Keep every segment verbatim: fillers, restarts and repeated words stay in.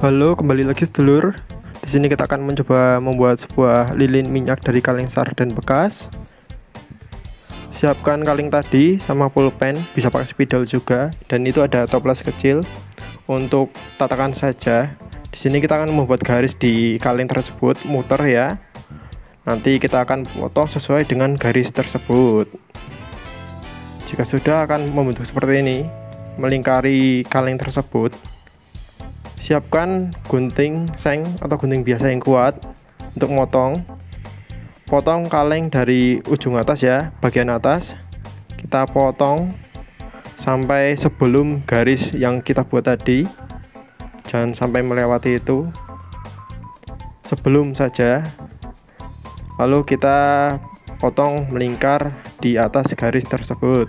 Halo, kembali lagi sedulur. Di sini kita akan mencoba membuat sebuah lilin minyak dari kaleng sarden bekas. Siapkan kaleng tadi sama pulpen, bisa pakai spidol juga, dan itu ada toples kecil untuk tatakan saja. Di sini kita akan membuat garis di kaleng tersebut, muter ya. Nanti kita akan potong sesuai dengan garis tersebut. Jika sudah, akan membentuk seperti ini, melingkari kaleng tersebut. Siapkan gunting seng atau gunting biasa yang kuat untuk motong. Potong kaleng dari ujung atas ya, bagian atas. Kita potong sampai sebelum garis yang kita buat tadi. Jangan sampai melewati itu. Sebelum saja. Lalu kita potong melingkar di atas garis tersebut.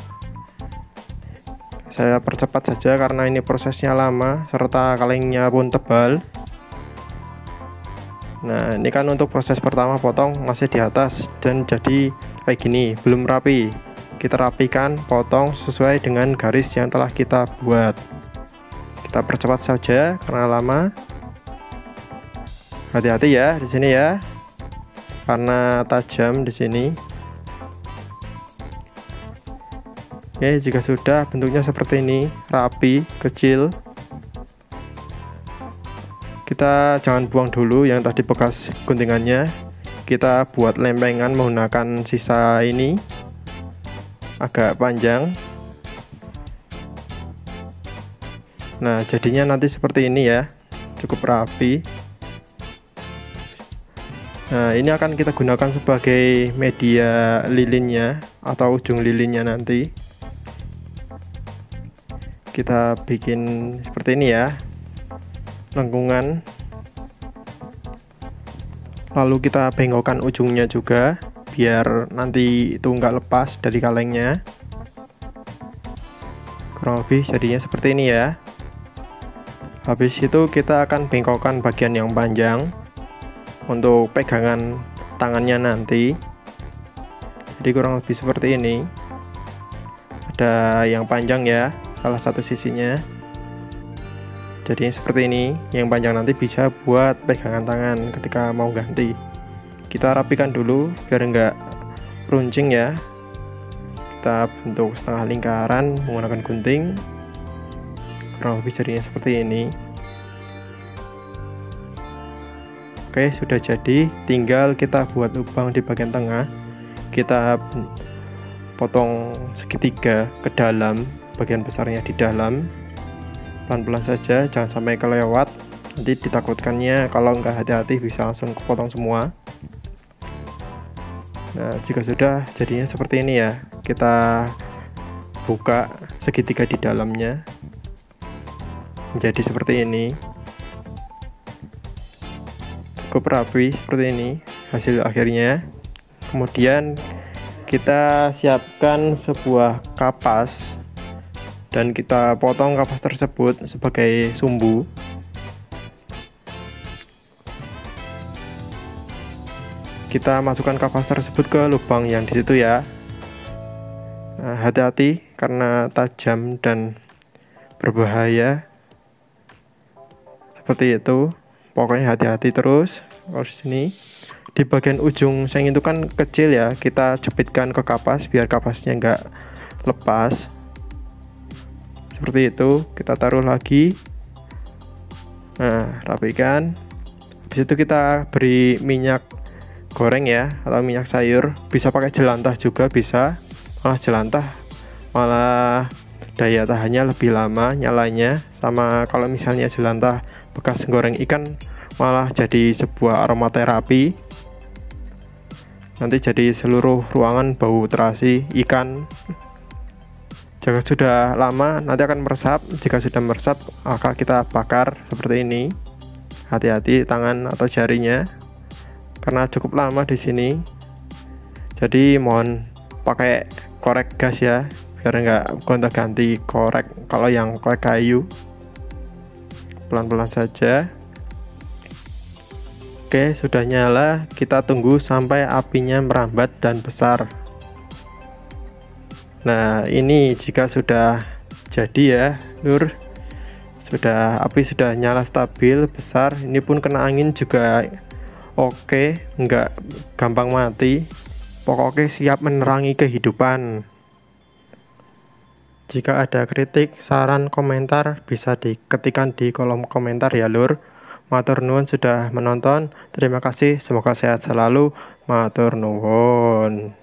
Saya percepat saja karena ini prosesnya lama serta kalengnya pun tebal. Nah, ini kan untuk proses pertama potong masih di atas dan jadi kayak gini, belum rapi. Kita rapikan, potong sesuai dengan garis yang telah kita buat. Kita percepat saja karena lama. Hati-hati ya di sini ya, karena tajam di sini. Oke, jika sudah bentuknya seperti ini, rapi, kecil, kita jangan buang dulu yang tadi bekas guntingannya. Kita buat lempengan menggunakan sisa ini, agak panjang. Nah, jadinya nanti seperti ini ya, cukup rapi. Nah, ini akan kita gunakan sebagai media lilinnya atau ujung lilinnya nanti. Kita bikin seperti ini ya, lengkungan, lalu kita bengkokkan ujungnya juga biar nanti itu enggak lepas dari kalengnya. Kurang lebih jadinya seperti ini ya. Habis itu kita akan bengkokkan bagian yang panjang untuk pegangan tangannya nanti. Jadi kurang lebih seperti ini, ada yang panjang ya, salah satu sisinya. Jadi seperti ini, yang panjang nanti bisa buat pegangan tangan ketika mau ganti. Kita rapikan dulu biar enggak runcing ya. Kita bentuk setengah lingkaran menggunakan gunting. Kurang lebih jadinya seperti ini. Oke, sudah jadi, tinggal kita buat lubang di bagian tengah. Kita potong segitiga ke dalam, bagian besarnya di dalam, pelan-pelan saja, jangan sampai kelewat. Nanti ditakutkannya kalau nggak hati-hati bisa langsung kepotong semua. Nah, jika sudah jadinya seperti ini ya, kita buka segitiga di dalamnya menjadi seperti ini, cukup rapi seperti ini hasil akhirnya. Kemudian kita siapkan sebuah kapas dan kita potong kapas tersebut sebagai sumbu. Kita masukkan kapas tersebut ke lubang yang di situ ya. Nah, hati-hati karena tajam dan berbahaya. Seperti itu. Pokoknya hati-hati terus. Kalau di sini di bagian ujung seng itu kan kecil ya, kita jepitkan ke kapas biar kapasnya enggak lepas. Seperti itu, kita taruh lagi. Nah, rapikan. Habis itu kita beri minyak goreng ya, atau minyak sayur. Bisa pakai jelantah juga bisa. Malah jelantah malah daya tahannya lebih lama nyalanya. Sama kalau misalnya jelantah bekas goreng ikan, malah jadi sebuah aromaterapi. Nanti jadi seluruh ruangan bau terasi ikan. Jika sudah lama nanti akan meresap. Jika sudah meresap maka kita bakar seperti ini. Hati-hati tangan atau jarinya karena cukup lama di sini. Jadi mohon pakai korek gas ya, biar enggak gonta-ganti korek kalau yang korek kayu. Pelan-pelan saja. Oke, sudah nyala. Kita tunggu sampai apinya merambat dan besar. Nah, ini jika sudah jadi ya, lur, Sudah api sudah nyala stabil besar, ini pun kena angin juga oke, nggak gampang mati. Pokoknya siap menerangi kehidupan. Jika ada kritik, saran, komentar bisa diketikkan di kolom komentar ya lur. Matur nuwun sudah menonton. Terima kasih, semoga sehat selalu. Matur nuwun.